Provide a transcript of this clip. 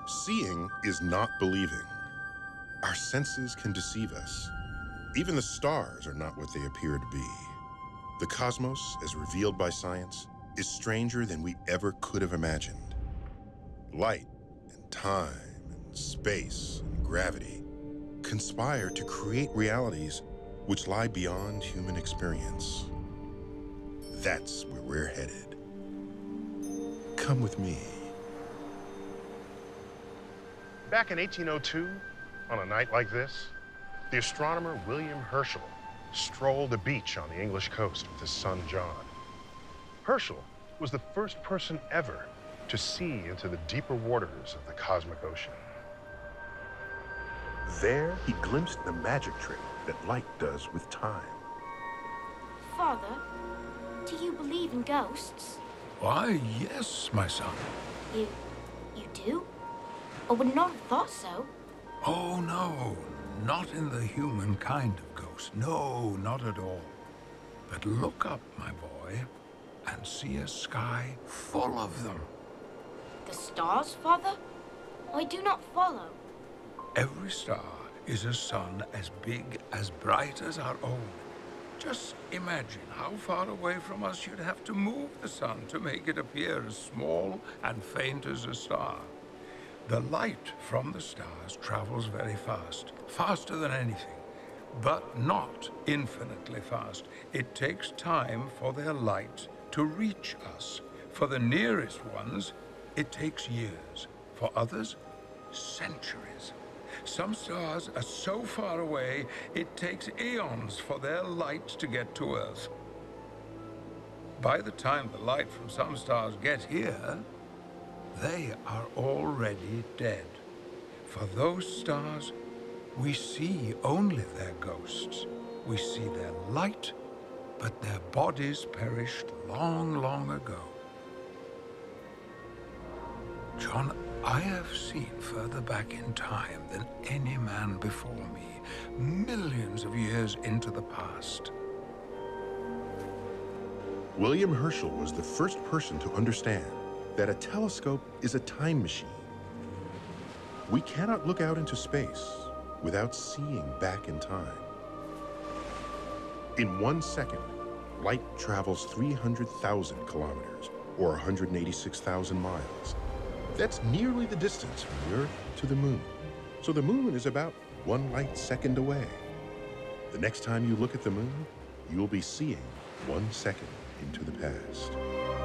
Seeing is not believing. Our senses can deceive us. Even the stars are not what they appear to be. The cosmos, as revealed by science, is stranger than we ever could have imagined. Light and time and space and gravity conspire to create realities which lie beyond human experience. That's where we're headed. Come with me. Back in 1802, on a night like this, the astronomer William Herschel strolled a beach on the English coast with his son John. Herschel was the first person ever to see into the deeper waters of the cosmic ocean. There, he glimpsed the magic trick that light does with time. Father, do you believe in ghosts? Why, yes, my son. You do? I would not have thought so. Oh, no, not in the human kind of ghost. No, not at all. But look up, my boy, and see a sky full of them. The stars, Father? I do not follow. Every star is a sun as big, as bright as our own. Just imagine how far away from us you'd have to move the sun to make it appear as small and faint as a star. The light from the stars travels very fast, faster than anything, but not infinitely fast. It takes time for their light to reach us. For the nearest ones, it takes years. For others, centuries. Some stars are so far away, it takes eons for their light to get to Earth. By the time the light from some stars gets here, they are already dead. For those stars, we see only their ghosts. We see their light, but their bodies perished long, long ago. John, I have seen further back in time than any man before me, millions of years into the past. William Herschel was the first person to understand that a telescope is a time machine. We cannot look out into space without seeing back in time. In 1 second, light travels 300,000 kilometers, or 186,000 miles. That's nearly the distance from the Earth to the Moon. So the Moon is about 1 light second away. The next time you look at the Moon, you'll be seeing 1 second into the past.